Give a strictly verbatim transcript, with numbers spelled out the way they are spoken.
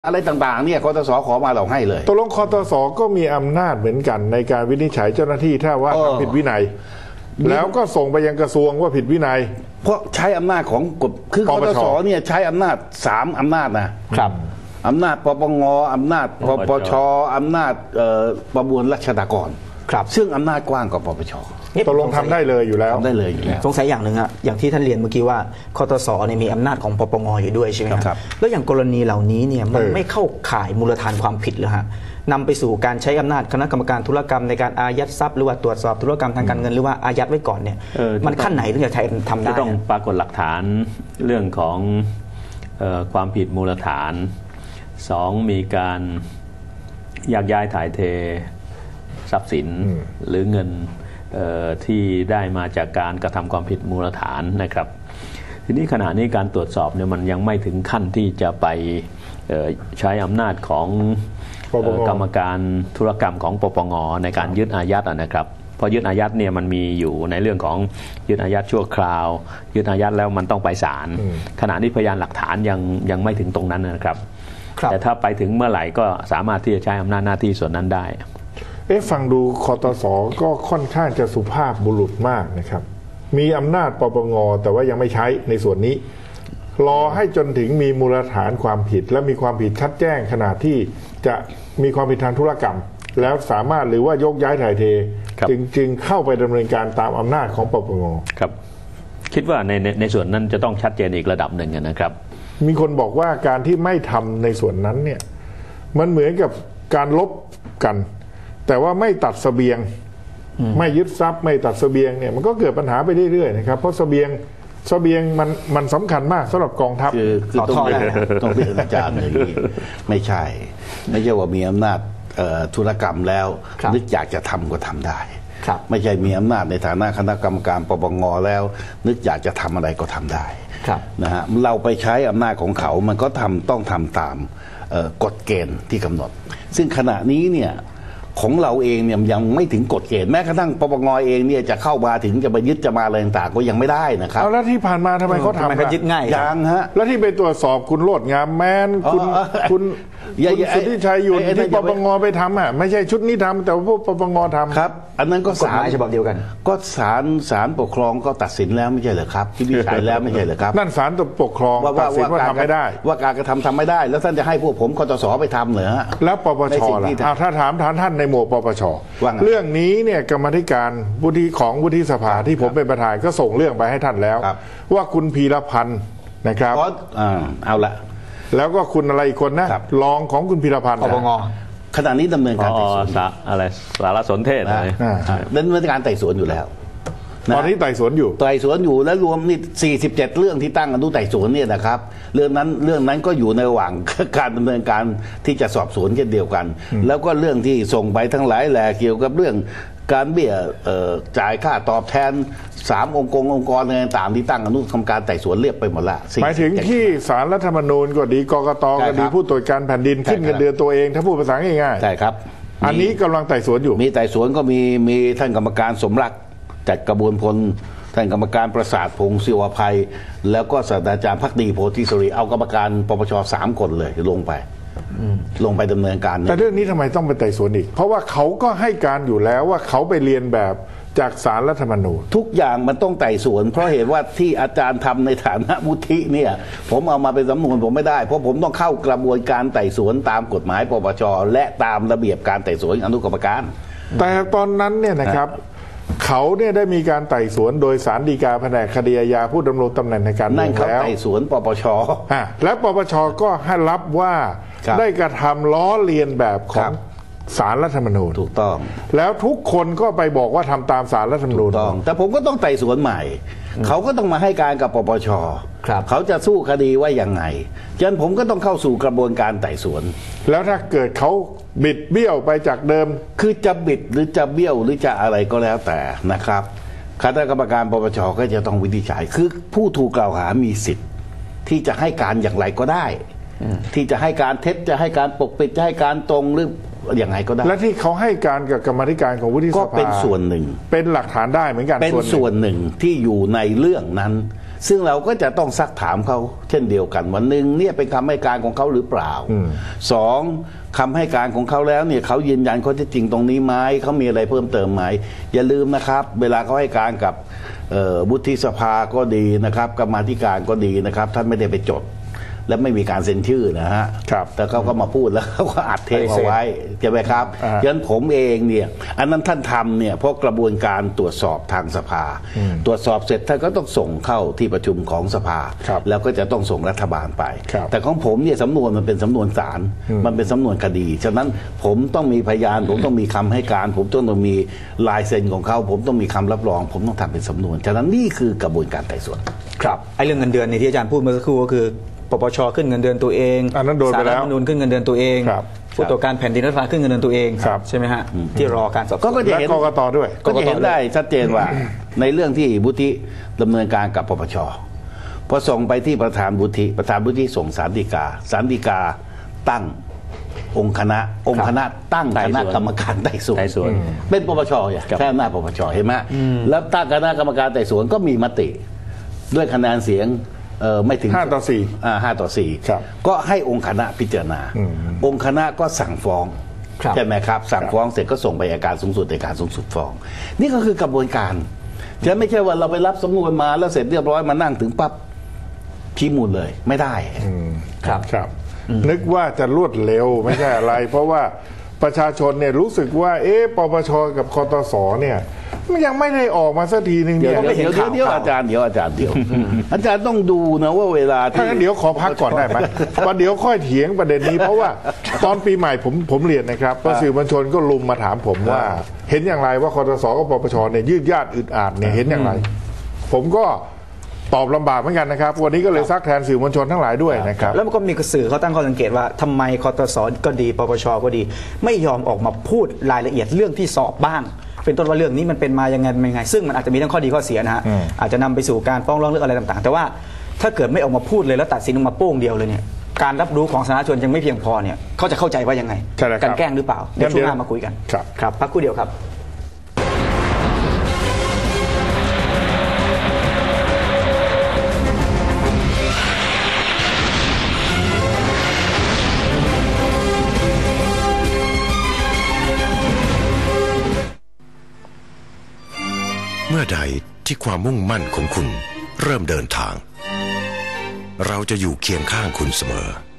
อะไรต่างๆเนี่ยคตส.ขอมาเราให้เลยตกลงคตส.ก็มีอำนาจเหมือนกันในการวินิจฉัยเจ้าหน้าที่ถ้าว่าทำผิดวินัยแล้วก็ส่งไปยังกระทรวงว่าผิดวินัยเพราะใช้อำนาจของกฎคือคตส.เนี่ยใช้อำนาจสามอำนาจนะครับอำนาจปปงอำนาจปปชอำนาจประมวลราชดากรครับซึ่งอำนาจกว้างกว่าปปชตกลงทำได้เลยอยู่แล้วทำได้เลยอยู่แล้วสงสัยอย่างหนึ่งอะอย่างที่ท่านเรียนเมื่อกี้ว่าคตส.เนี่ยมีอำนาจของปปงอยู่ด้วยใช่ไหมครับแล้วอย่างกรณีเหล่านี้เนี่ยมันไม่เข้าข่ายมูลฐานความผิดเลยฮะนำไปสู่การใช้อำนาจคณะกรรมการธุรกรรมในการอายัดทรัพย์หรือว่าตรวจสอบธุรกรรมทางการเงินหรือว่าอายัดไว้ก่อนเนี่ยมันขั้นไหนถึงจะทำได้ต้องปรากฏหลักฐานเรื่องของความผิดมูลฐานสองมีการยักย้ายถ่ายเททรัพย์สินหรือเงินที่ได้มาจากการกระทำความผิดมูลฐานนะครับทีนี้ขณะนี้การตรวจสอบเนี่ยมันยังไม่ถึงขั้นที่จะไปใช้อำนาจของกรรมการธุรกรรมของปปงในการยึดอายัดนะครับเพราะยึดอายัดเนี่ยมันมีอยู่ในเรื่องของยึดอายัดชั่วคราวยึดอายัดแล้วมันต้องไปศาลขณะนี้พยานหลักฐานยังยังไม่ถึงตรงนั้นนะครับแต่ถ้าไปถึงเมื่อไหร่ก็สามารถที่จะใช้อำนาจหน้าที่ส่วนนั้นได้เอ๊ะฟังดูคตส.ก็ค่อนข้างจะสุภาพบุรุษมากนะครับมีอำนาจปปงแต่ว่ายังไม่ใช้ในส่วนนี้รอให้จนถึงมีมูลฐานความผิดและมีความผิดชัดแจ้งขนาดที่จะมีความผิดทางธุรกรรมแล้วสามารถหรือว่ายกย้ายถ่ายเทจึงจึงเข้าไปดำเนินการตามอำนาจของปปงครับคิดว่าในในในส่วนนั้นจะต้องชัดเจนอีกระดับหนึ่งนะครับมีคนบอกว่าการที่ไม่ทำในส่วนนั้นเนี่ยมันเหมือนกับการลบกันแต่ว่าไม่ตัดเสบียงไม่ยึดทรัพย์ไม่ตัดเสบียงเนี่ยมันก็เกิดปัญหาไปเรื่อยๆนะครับเพราะเสบียงเสบียงมันมันสำคัญมากสำหรับกองทัพคือคือต้องเรียนต้องเรียนอาจารย์อย่างนี้ไม่ใช่ไม่ใช่ว่ามีอำนาจธุรกรรมแล้วนึกอยากจะทำก็ทำได้ไม่ใช่มีอำนาจในฐานะคณะกรรมการปปงแล้วนึกอยากจะทำอะไรก็ทำได้นะฮะเราไปใช้อำนาจของเขามันก็ทำต้องทำตามกฎเกณฑ์ที่กำหนดซึ่งขณะนี้เนี่ยของเราเองเนี่ยยังไม่ถึงกฎเกณฑ์แม้กระทั่งปปงเองเนี่ยจะเข้ามาถึงจะไปยึดจะมาอะไรต่างๆก็ยังไม่ได้นะครับเอาแล้วที่ผ่านมาทำไมเขาทำกันยึดง่ายยังฮะแล้วที่ไปตรวจสอบคุณโลดงามแมนคุณคุณคุณสุทธิชัยอยู่ที่ปปงไปทำอ่ะไม่ใช่ชุดนี้ทำแต่ว่าพวกปปงทำครับอันนั้นก็ศาลฉบับเดียวกันก็ศาลศาลปกครองก็ตัดสินแล้วไม่ใช่เหรอครับที่วิจัยแล้วไม่ใช่เหรอครับนั่นศาลปกครองตัดสินว่าทำไม่ได้ว่าการกระทำทำไม่ได้แล้วท่านจะให้พวกผมคตส.ไปทำเหรอฮะแล้วปปชล่ะถ้าถามฐานท่านในหมู่ปปชเรื่องนี้เนี่ยกรรมธิการวุฒิของวุฒิสภาที่ผมเป็นประธานก็ส่งเรื่องไปให้ท่านแล้วว่าคุณพีรพันธ์นะครับเอาละแล้วก็คุณอะไรอีกคนนะรองของคุณพีรพันธ์ปปงขณะนี้ดำเนินการไต่สวนอะไรสารสนเทศอะไรดำเนินการไต่สวนอยู่แล้วตอนนี้ไต่สวนอยู่ไต่สวนอยู่และรวมนี่สี่สิบเจ็ดเรื่องที่ตั้งอนุไต่สวนเนี่ยนะครับเรื่องนั้นเรื่องนั้นก็อยู่ในระหว่างการดำเนินการที่จะสอบสวนเช่นเดียวกันแล้วก็เรื่องที่ส่งไปทั้งหลายแหล่เกี่ยวกับเรื่องการเบี้ยจ่ายค่าตอบแทนสามองค์กรองค์กรต่างๆที่ตั้งอนุกรรมการไต่สวนเรียบไปหมดละหมายถึงที่ศาลรัฐธรรมนูญก็ดีกกตก็ดีผู้ตรวจการแผ่นดินขึ้นเงินเดือนตัวเองถ้าพูดภาษาง่ายๆใช่ครับอันนี้กำลังไต่สวนอยู่มีไต่สวนก็มีมีท่านกรรมการสมรักจัดกระบวนพลท่านกรรมการประสาทพงศ์ศิวภัยแล้วก็ศาสตราจารย์ภักดีโพธิสรีเอากรรมการปปชสามคนเลยลงไปลงไปดำเนินการแต่เรื่องนี้ทำไมต้องไปไต่สวนอีกเพราะว่าเขาก็ให้การอยู่แล้วว่าเขาไปเรียนแบบจากศาลรัฐธรรมนูญทุกอย่างมันต้องไต่สวนเพราะเหตุว่าที่อาจารย์ทำในฐานะวุฒิเนี่ยผมเอามาเป็นสำนวนผมไม่ได้เพราะผมต้องเข้ากระบวนการไต่สวนตามกฎหมายปปชและตามระเบียบการไต่สวนอนุกรรมการแต่ตอนนั้นเนี่ยนะครับเขาเนี่ยได้มีการไต่สวนโดยศาลฎีกาแผนกคดีอาญาผู้ดำรงตำแหน่งในการเมืองแล้วไต่สวนปปชและปปชก็ให้รับว่าได้กระทำล้อเลียนแบบของศาลรัฐธรรมนูญถูกต้องแล้วทุกคนก็ไปบอกว่าทำตามศาลรัฐธรรมนูญแต่ผมก็ต้องไต่สวนใหม่เขาก็ต้องมาให้การกับปปชเขาจะสู้คดีว่ายังไงฉะนั้นผมก็ต้องเข้าสู่กระบวนการไต่สวนแล้วถ้าเกิดเขาบิดเบี้ยวไปจากเดิมคือจะบิดหรือจะเบี้ยวหรือจะอะไรก็แล้วแต่นะครับคณะกรรมการปปชก็จะต้องวินิจฉัยคือผู้ถูกกล่าวหามีสิทธิ์ที่จะให้การอย่างไรก็ได้ที่จะให้การเท็จจะให้การปกปิดจะให้การตรงหรืออย่างไรก็ได้และที่เขาให้การกับกรรมธิการของวุฒิสภาก็เป็นส่วนหนึ่งเป็นหลักฐานได้เหมือนกันเป็นส่วนหนึ่งที่อยู่ในเรื่องนั้นซึ่งเราก็จะต้องซักถามเขาเช่นเดียวกันวันหนึ่งเนี่ยเป็นคำให้การของเขาหรือเปล่าสองคำให้การของเขาแล้วเนี่ยเขายืนยันข้อเท็จจริงตรงนี้ไหมเขามีอะไรเพิ่มเติมไหมอย่าลืมนะครับเวลาเขาให้การกับวุฒิสภาก็ดีนะครับกรรมาธิการก็ดีนะครับท่านไม่ได้ไปจดและไม่มีการเซ็นชื่อนะฮะแต่เขาก็มาพูดแล้วเขาก็อัดเทปเอาไว้ใช่ไหมครับฉะนั้นผมเองเนี่ยอันนั้นท่านทำเนี่ยเพราะกระบวนการตรวจสอบทางสภาตรวจสอบเสร็จท่านก็ต้องส่งเข้าที่ประชุมของสภาแล้วก็จะต้องส่งรัฐบาลไปแต่ของผมเนี่ยสำนวนมันเป็นสำนวนศาลมันเป็นสำนวนคดีฉะนั้นผมต้องมีพยานผมต้องมีคำให้การผมต้องมีลายเซ็นของเขาผมต้องมีคำรับรองผมต้องทำเป็นสำนวนฉะนั้นนี่คือกระบวนการไต่สวนครับไอ้เรื่องเงินเดือนในที่อาจารย์พูดเมื่อสักครู่ก็คือปปชขึ้นเงินเดือนตัวเองอันนั้นโดนไปแล้วศาลรัฐธรรมนูญขึ้นเงินเดือนตัวเองผู้ตรวจการแผ่นดินรัฐบาลขึ้นเงินเดือนตัวเองใช่ไหมฮะที่รอการสอบสวนก็จะเห็นกกตด้วยก็จะเห็นได้ชัดเจนว่าในเรื่องที่วุฒิดำเนินการกับปปชพอส่งไปที่ประธานวุฒิประธานวุฒิส่งศาลฎีกาศาลฎีกาตั้งองค์คณะองค์คณะตั้งคณะกรรมการไต่สวนเป็นปปชอย่างแค่หน้าปปชเห็นไหมแล้วตั้งคณะกรรมการไต่สวนก็มีมติด้วยคะแนนเสียงเออไม่ถึงห้าต่อสี่อ่าห้าต่อสี่ก็ให้องค์คณะพิจารณาองค์คณะก็สั่งฟ้องใช่ไหมครับสั่งฟ้องเสร็จก็ส่งไปอัยการสูงสุดอัยการสูงสุดฟ้องนี่ก็คือกระบวนการจะไม่ใช่ว่าเราไปรับสำนวนมาแล้วเสร็จเรียบร้อยมานั่งถึงปั๊บชี้มูลเลยไม่ได้ครับครับนึกว่าจะรวดเร็วไม่ใช่อะไรเพราะว่าประชาชนเนี่ยรู้สึกว่าเอ๊ะปปชกับคตสเนี่ยมันยังไม่ได้ออกมาสักทีนึงเดี๋ยวเดี๋ยวเดี๋ยวอาจารย์เดี๋ยวอาจารย์เดี๋ยวอาจารย์ต้องดูนะว่าเวลาถ้างั้นเดี๋ยวขอพักก่อนได้ไหมวันเดี๋ยวค่อยเถียงประเด็นนี้เพราะว่าตอนปีใหม่ผมผมเรียนนะครับสื่อมวลชนก็ลุมมาถามผมว่าเห็นอย่างไรว่าคตสกับปปชเนี่ยยืดยาดอึดอัดเนี่ยเห็นอย่างไรผมก็ตอบลำบากเหมือนกันนะครับวันนี้ก็เลยซักแทนสื่อมวลชนทั้งหลายด้วยนะครับแล้วมันก็มีสื่อเขาตั้งข้อสังเกตว่าทำไมคตสก็ดีปปชก็ดีไม่ยอมออกมาพูดรายละเอียดเรื่องที่สอบบ้างเป็นต้นว่าเรื่องนี้มันเป็นมายังไงเป็นยังไงซึ่งมันอาจจะมีทั้งข้อดีข้อเสียนะฮะอาจจะนำไปสู่การฟ้องร้องเรื่องอะไรต่างๆแต่ว่าถ้าเกิดไม่ออกมาพูดเลยแล้วตัดสินออกมาโป้งเดียวเลยเนี่ยการรับรู้ของสาธารณชนยังไม่เพียงพอเนี่ยเขาจะเข้าใจว่ายังไงการแกล้งหรือเปล่าเดี๋ยวช่วงหน้ามาคุยกันครับพักครู่เดียวครับเมื่อใดที่ความมุ่งมั่นของคุณเริ่มเดินทางเราจะอยู่เคียงข้างคุณเสมอ